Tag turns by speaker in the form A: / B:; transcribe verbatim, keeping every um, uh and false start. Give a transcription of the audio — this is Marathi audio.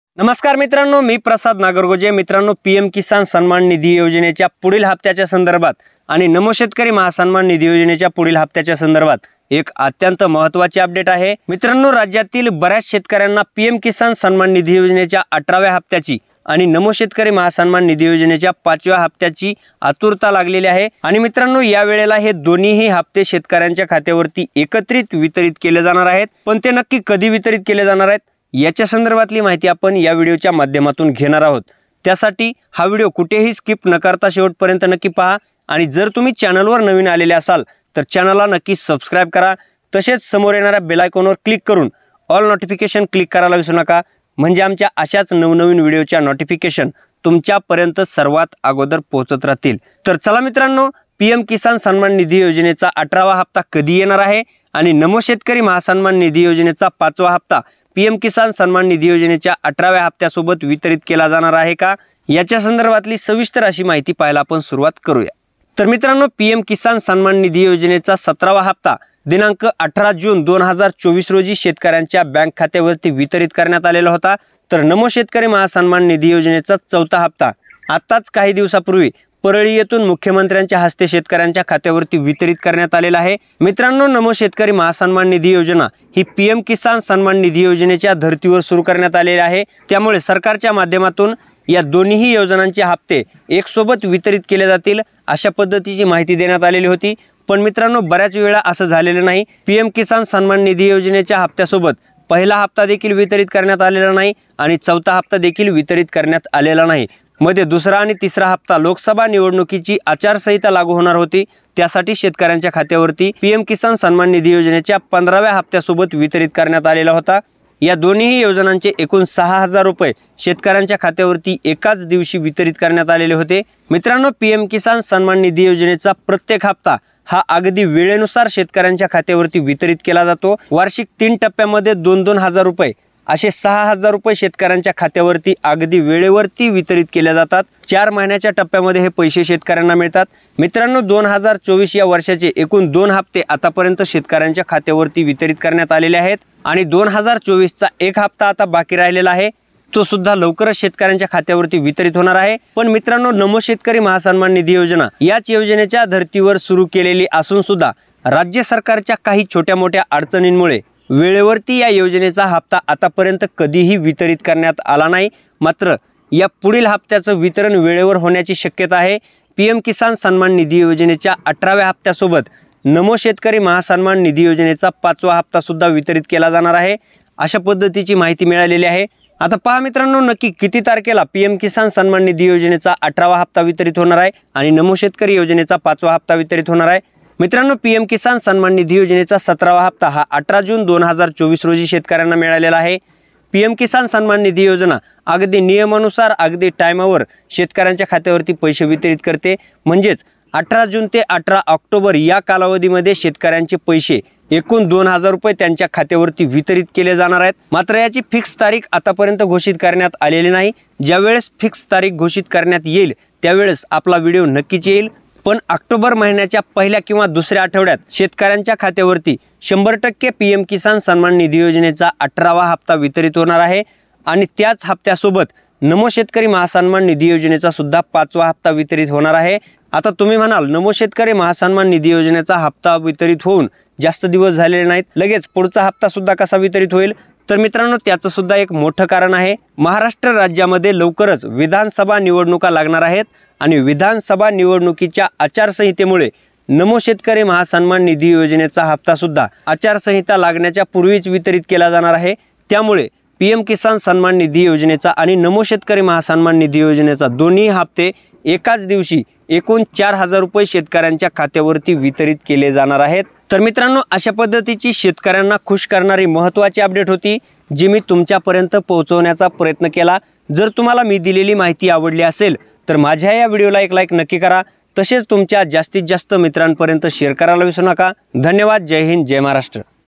A: नमस्कार मित्रांनो, मी प्रसाद नागरगोजे। मित्रांनो, पीएम किसान सन्मान निधी योजनेच्या पुढील हप्त्याच्या संदर्भात आणि नमो शेतकरी महासन्मान निधी योजनेच्या पुढील हप्त्याच्या संदर्भात एक अत्यंत महत्त्वाची अपडेट आहे। मित्रांनो, राज्यातील बऱ्याच शेतकऱ्यांना पीएम किसान सन्मान निधी योजनेच्या अठराव्या हप्त्याची आणि नमो शेतकरी महासन्मान निधी योजनेच्या पाचव्या हप्त्याची आतुरता लागलेली आहे। आणि मित्रांनो, या वेळेला हे दोन्हीही हप्ते शेतकऱ्यांच्या खात्यावरती एकत्रित वितरित केले जाणार आहेत। पण ते नक्की कधी वितरित केले जाणार आहेत याच्या संदर्भातली माहिती आपण या व्हिडिओच्या माध्यमातून घेणार आहोत। त्यासाठी हा व्हिडिओ कुठेही स्किप न करता शेवटपर्यंत नक्की पहा। आणि जर तुम्ही चॅनलवर नवीन आलेले असाल तर चॅनलला नक्की सबस्क्राइब करा। तसेच समोर येणाऱ्या बेल आयकॉनवर क्लिक करून ऑल नोटिफिकेशन क्लिक करायला विसरू नका, म्हणजे आमच्या अशाच नवनवीन व्हिडिओच्या नोटिफिकेशन तुमच्यापर्यंत सर्वात अगोदर पोहोचत राहतील। तर चला मित्रांनो, पीएम किसान सन्मान निधी योजनेचा अठरावा हप्ता कधी येणार आहे आणि नमो शेतकरी महासन्मान निधी योजनेचा पाचवा हप्ता पीएम किसान सन्मान निधी योजनेच्या अठराव्या हप्त्यासोबत वितरित केला जाणार आहे का याच्या संदर्भातली सविस्तर अशी माहिती पाहायला आपण सुरुवात करूया। तर मित्रांनो, पीएम किसान सन्मान निधी योजनेचा सतरावा हप्ता दिनांक अठरा जून दोन हजार चोवीस रोजी शेतकऱ्यांच्या बँक खात्यावरती वितरित करण्यात आलेला होता। तर नमो शेतकरी महासन्मान निधी योजनेचा चौथा हप्ता आताच काही दिवसापूर्वी परळी येथून मुख्यमंत्र्यांच्या हस्ते शेतकऱ्यांच्या खात्यावरती वितरित करण्यात आलेला आहे। मित्रांनो, नमो शेतकरी महासन्मान निधी योजना ही पीएम किसान सन्मान निधी योजनेच्या धर्तीवर सुरू करण्यात आलेली आहे। त्यामुळे सरकारच्या माध्यमातून या दोन्ही योजनांचे हप्ते एक सोबत वितरित केले जातील अशा पद्धतीची माहिती देण्यात आलेली होती। पण मित्रांनो, बऱ्याच वेळा असं झालेलं नाही। पीएम किसान सन्मान निधी योजनेच्या हप्त्यासोबत पहिला हप्ता देखील वितरित करण्यात आलेला नाही आणि चौथा हप्ता देखील वितरित करण्यात आलेला नाही। मध्ये दुसरा आणि तिसरा हप्ता लोकसभा निवडणुकीची आचारसंहिता लागू होणार होती, त्यासाठी शेतकऱ्यांच्या खात्यावरती पीएम किसान सन्मान निधी योजनेच्या पंधराव्या हप्त्यासोबत वितरित करण्यात आलेला होता। या दोन्ही योजनांचे एकूण सहा हजार रुपये शेतकऱ्यांच्या खात्यावरती एकाच दिवशी वितरित करण्यात आलेले होते। मित्रांनो, पीएम किसान सन्मान निधी योजनेचा प्रत्येक हप्ता हा अगदी वेळेनुसार शेतकऱ्यांच्या खात्यावरती वितरित केला जातो। वार्षिक तीन टप्प्यामध्ये दोन दोन हजार रुपये असे सहा हजार रुपये शेतकऱ्यांच्या खात्यावरती अगदी वेळेवरती वितरित केले जातात। चार महिन्याच्या टप्प्यामध्ये हे पैसे शेतकऱ्यांना मिळतात। मित्रांनो, दोन हजार चोवीस या वर्षाचे एकूण दोन हप्ते आतापर्यंत शेतकऱ्यांच्या खात्यावरती वितरित करण्यात आलेले आहेत आणि दोन हजार चोवीसचा एक हप्ता आता बाकी राहिलेला आहे, तो सुद्धा लवकरच शेतकऱ्यांच्या खात्यावरती वितरित होणार आहे। पण मित्रांनो, नमो शेतकरी महासन्मान निधी योजना याच योजनेच्या धर्तीवर सुरू केलेली असून सुद्धा राज्य सरकारच्या काही छोट्या मोठ्या अडचणींमुळे वेळेवरती या योजनेचा हप्ता आतापर्यंत कधीही वितरित करण्यात आला नाही। मात्र या पुढील हप्त्याचं वितरण वेळेवर होण्याची शक्यता आहे। पीएम किसान सन्मान निधी योजनेच्या अठराव्या हप्त्यासोबत नमो शेतकरी महासन्मान निधी योजनेचा पाचवा हप्ता सुद्धा वितरित केला जाणार आहे अशा पद्धतीची माहिती मिळालेली आहे। आता पहा मित्रांनो, नक्की किती तारखेला पीएम किसान सन्मान निधी योजनेचा अठरावा हप्ता वितरित होणार आहे आणि नमो शेतकरी योजनेचा पाचवा हप्ता वितरित होणार आहे। मित्रांनो, पीएम किसान सन्मान निधी योजनेचा सतरावा हप्ता हा अठरा जून दोन हजार चोवीस रोजी शेतकऱ्यांना मिळालेला आहे। पीएम किसान सन्मान निधी योजना अगदी नियमानुसार अगदी टायमावर शेतकऱ्यांच्या खात्यावरती पैसे वितरित करते। म्हणजेच अठरा जून ते अठरा ऑक्टोबर या कालावधीमध्ये शेतकऱ्यांचे पैसे एकूण दोन हजार रुपये त्यांच्या खात्यावरती वितरित केले जाणार आहेत। मात्र याची फिक्स तारीख आतापर्यंत घोषित करण्यात आलेली नाही। ज्यावेळेस फिक्स तारीख घोषित करण्यात येईल त्यावेळेस आपला व्हिडिओ नक्कीच येईल। पण ऑक्टोबर महिन्याच्या पहिल्या किंवा दुसऱ्या आठवड्यात शेतकऱ्यांच्या खात्यावरती शंभर टक्के पीएम किसान सन्मान निधी योजनेचा अठरावा हप्ता वितरित होणार आहे आणि त्याच हप्त्यासोबत नमो शेतकरी महासन्मान निधी योजनेचा सुद्धा पाचवा हप्ता वितरित होणार आहे। आता तुम्ही म्हणाल, नमो शेतकरी महासन्मान निधी योजनेचा हप्ता वितरित होऊन जास्त दिवस झालेले नाहीत, लगेच पुढचा हप्ता सुद्धा कसा वितरित होईल? तर मित्रांनो, त्याचं सुद्धा एक मोठं कारण आहे। महाराष्ट्र राज्यामध्ये लवकरच विधानसभा निवडणुका लागणार आहेत आणि विधानसभा निवडणुकीच्या आचारसंहितेमुळे नमो शेतकरी महासन्मान निधी योजनेचा हप्ता सुद्धा आचारसंहिता लागण्याच्या पूर्वीच वितरित केला जाणार आहे। त्यामुळे पीएम किसान सन्मान निधी योजनेचा आणि नमो शेतकरी महासन्मान निधी योजनेचा दोन्ही हप्ते एकाच दिवशी एकूण चार हजार रुपये शेतकऱ्यांच्या खात्यावरती वितरित केले जाणार आहेत। तर मित्रांनो, अशा पद्धतीची शेतकऱ्यांना खुश करणारी महत्त्वाची अपडेट होती जी मी तुमच्यापर्यंत पोहोचवण्याचा प्रयत्न केला। जर तुम्हाला मी दिलेली माहिती आवडली असेल तर माझ्या या व्हिडिओला एक लाईक नक्की करा। तसेच तुमच्या जास्तीत जास्त मित्रांपर्यंत शेअर करायला विसरू नका। धन्यवाद। जय हिंद, जय महाराष्ट्र।